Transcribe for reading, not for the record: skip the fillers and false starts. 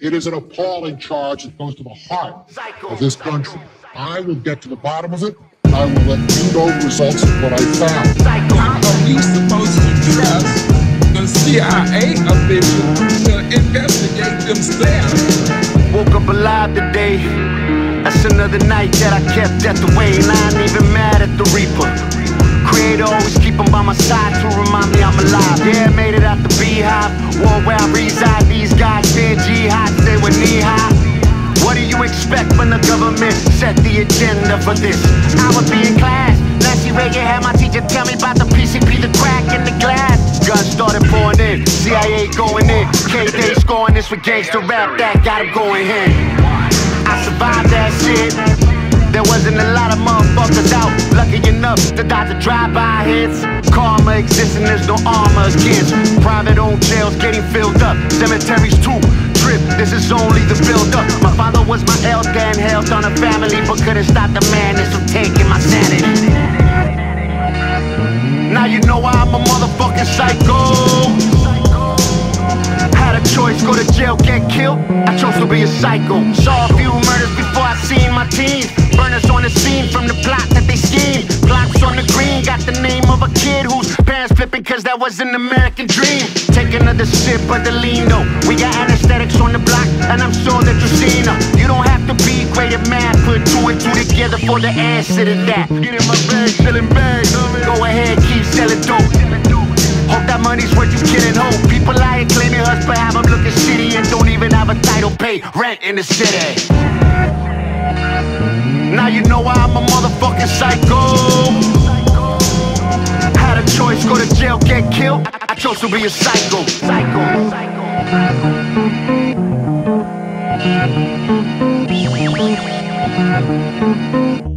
It is an appalling charge that goes to the heart of this country. I will get to the bottom of it. I will let you know the results of what I found. How are we supposed to trust the CIA official to investigate themselves? Woke up alive today. That's another night that I kept at the way, and I ain't even mad at the Reaper. Creator always keep him by my side to remind me I'm alive. Yeah, made it out the beehive, war where I reside. These guys fear jihad, they were knee high. What do you expect when the government set the agenda for this? I would be in class. Nancy Reagan had my teacher tell me about the PCP, the crack in the glass. Guns started pouring in, CIA going in, K-Day scoring this with gangster rap that got him going in. I survived that shit. There wasn't a lot of motherfuckers out lucky enough to dodge the drive-by hits. Karma exists and there's no armor as kids. Private owned jails getting filled up, cemeteries too. Trip, this is only the build-up. My father was my elder and held on a family, but couldn't stop the madness from taking my sanity. Now you know why I'm a motherfucking psycho. Had a choice, go to jail, get killed. I chose to be a psycho. Saw a few murders before I seen my teens. Burners on the scene from the plot that they schemed. Blocks on the green, got the name of a kid whose parents flipping cause that was an American dream. Take another sip of the Lino. We got anesthetics on the block, and I'm sure that you've seen them. You don't have to be great at math, put two and two together for the answer to that. Get in my bag, selling bags. Go ahead, keep selling dope. Hope that money's worth you killing hope. People lying, claiming us, but have them looking shitty and don't even have a title, pay rent in the city. Now you know why I'm a motherfucking psycho. Had a choice, go to jail, get killed. I chose to be a psycho. Psycho.